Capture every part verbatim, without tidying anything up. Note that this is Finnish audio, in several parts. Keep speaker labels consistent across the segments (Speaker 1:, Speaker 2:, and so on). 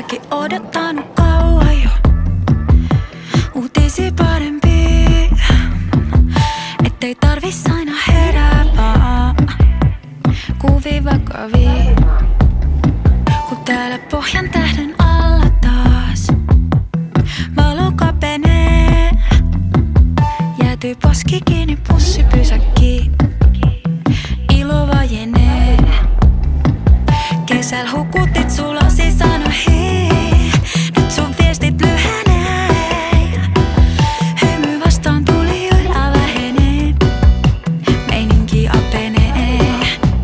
Speaker 1: Mäkin odottanut kauan jo uutisi parempi, ettei tarvis aina herää vaan kuvia vakavia. Kun täällä pohjan tähden alla taas valo kapenee, jäätyy poski kiinni pussipysäkkiin, ilo vajenee. Kesällä hukutit sulasi sanoihin, nyt sun viestit lyhenee. Hymy vastaan tulijoilla vähenee, meininki apenee.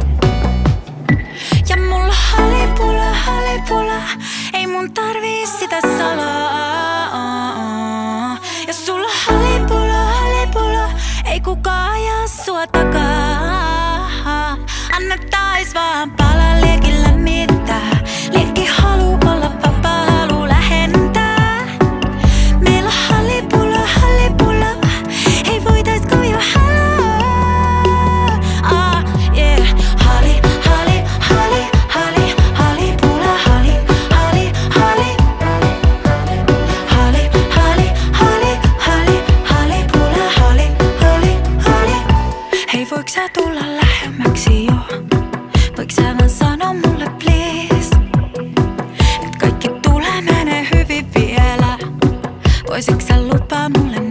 Speaker 1: Ja mulla halipula, halipula, ei mun tarvii sitä salaa. Ja sulla halipula, halipula, ei kukaan ajaa sua takaa. Annettais vaan pala liekillä mitään. Liekki halu olla vapaa, halu lähentää. Meillä halipula, halipula, ei voitaisko jo halaa. Ah, yeah. Hali, hali, hali, hali, halipula, hali, hali, hali. Hali, hali, hali, hali, halipula, hali, hali, hali. Hei, voiko sä tulla lähemmäksi jo? Voiko sä vaan sanoa mulle please, et kaikki tulee menee hyvin vielä? Voisitko sä lupaa mulle